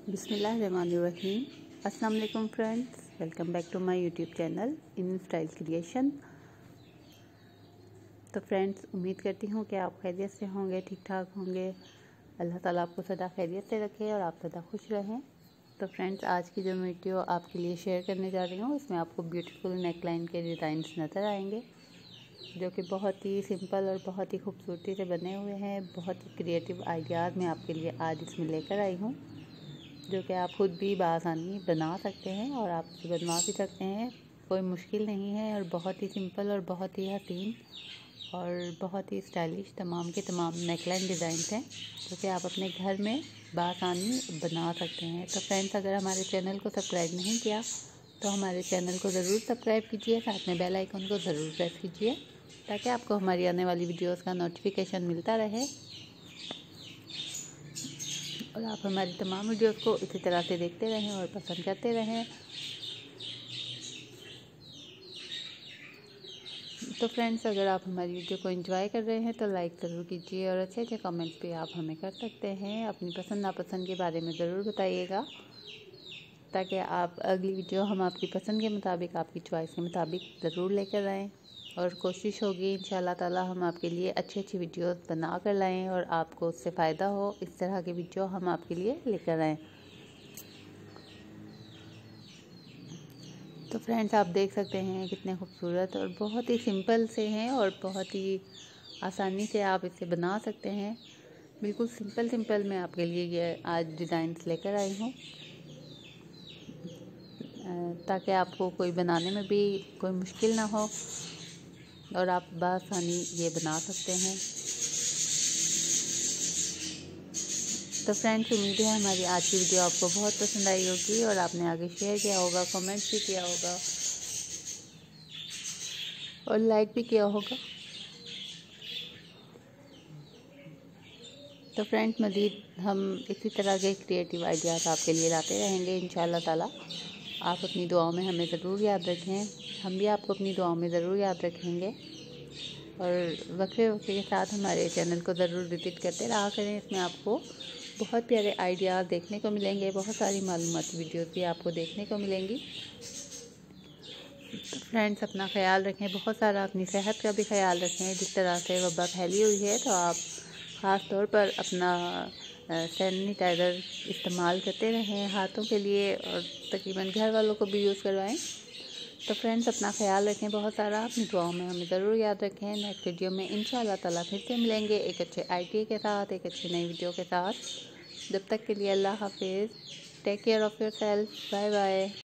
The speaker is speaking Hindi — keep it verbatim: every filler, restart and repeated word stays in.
बिस्मिल्लाहिर्रहमानिर्रहीम। अस्सलाम वालेकुम friends, welcome back to my YouTube channel in style creation. तो फ्रेंड्स, उम्मीद करती हूँ कि आप खैरियत से होंगे, ठीक ठाक होंगे। अल्लाह ताला आपको सदा खैरियत से रखे और आप सदा खुश रहें। तो फ्रेंड्स, आज की जो वीडियो आपके लिए शेयर करने जा रही हूँ, इसमें आपको ब्यूटीफुल नेकलाइन के डिज़ाइंस नज़र आएंगे, जो कि बहुत ही सिंपल और बहुत ही खूबसूरती से बने हुए हैं। बहुत ही क्रिएटिव आइडियाज़ मैं आपके लिए आज इसमें लेकर आई हूँ, जो कि आप खुद भी बआसानी बना सकते हैं और आप इसे बनवा भी सकते हैं। कोई मुश्किल नहीं है और बहुत ही सिंपल और बहुत ही हसीन और बहुत ही स्टाइलिश तमाम के तमाम नेकलाइन डिज़ाइंस हैं, जो कि आप अपने घर में बआसानी बना सकते हैं। तो फ्रेंड्स, अगर हमारे चैनल को सब्सक्राइब नहीं किया तो हमारे चैनल को ज़रूर सब्सक्राइब कीजिए, साथ में बेल आइकन को ज़रूर प्रेस कीजिए, ताकि आपको हमारी आने वाली वीडियोस का नोटिफिकेशन मिलता रहे और आप हमारी तमाम वीडियोस को इसी तरह से देखते रहें और पसंद करते रहें। तो फ्रेंड्स, अगर आप हमारी वीडियो को एंजॉय कर रहे हैं तो लाइक ज़रूर कीजिए और अच्छे अच्छे कमेंट्स भी आप हमें कर सकते हैं। अपनी पसंद नापसंद के बारे में ज़रूर बताइएगा, ताकि आप अगली वीडियो हम आपकी पसंद के मुताबिक, आपकी चॉइस के मुताबिक ज़रूर लेकर आएँ। और कोशिश होगी इंशाल्लाह ताला हम आपके लिए अच्छी अच्छी वीडियोस बना कर लाएँ और आपको उससे फ़ायदा हो। इस तरह की वीडियो हम आपके लिए लेकर आएँ। तो फ्रेंड्स, आप देख सकते हैं कितने खूबसूरत और बहुत ही सिंपल से हैं और बहुत ही आसानी से आप इसे बना सकते हैं। बिल्कुल सिंपल सिंपल मैं आपके लिए ये आज डिज़ाइंस लेकर आई हूँ, ताकि आपको कोई बनाने में भी कोई मुश्किल ना हो और आप बआसानी ये बना सकते हैं। तो फ्रेंड्स, उम्मीद है हमारी आज की वीडियो आपको बहुत पसंद आई होगी और आपने आगे शेयर किया होगा, कमेंट भी किया होगा और लाइक भी किया होगा। तो फ्रेंड्स, मज़ीद हम इसी तरह के क्रिएटिव आइडियाज़ आपके लिए लाते रहेंगे इंशाल्लाह ताला। आप अपनी दुआओं में हमें ज़रूर याद रखें, हम भी आपको अपनी दुआओं में ज़रूर याद रखेंगे। और वक्फे वक्फे के साथ हमारे चैनल को ज़रूर विजिट करते रहा करें। इसमें आपको बहुत प्यारे आइडियाज़ देखने को मिलेंगे, बहुत सारी मालूमाती वीडियोस भी आपको देखने को मिलेंगी। तो फ्रेंड्स, अपना ख्याल रखें, बहुत सारा अपनी सेहत का भी ख्याल रखें। जिस तरह से वबा फैली हुई है, तो आप ख़ास तौर पर अपना सैनिटाइज़र इस्तेमाल करते रहें हाथों के लिए और तकरीबन घर वालों को भी यूज़ करवाएं। तो फ्रेंड्स, अपना ख्याल रखें बहुत सारा, अपनी दुआओं में हमें ज़रूर याद रखें। नेक्स्ट वीडियो में इंशाल्लाह ताला फिर से मिलेंगे एक अच्छे आइडिया के साथ, एक अच्छी नई वीडियो के साथ। जब तक के लिए अल्लाह हाफिज़, take care of your self, bye bye.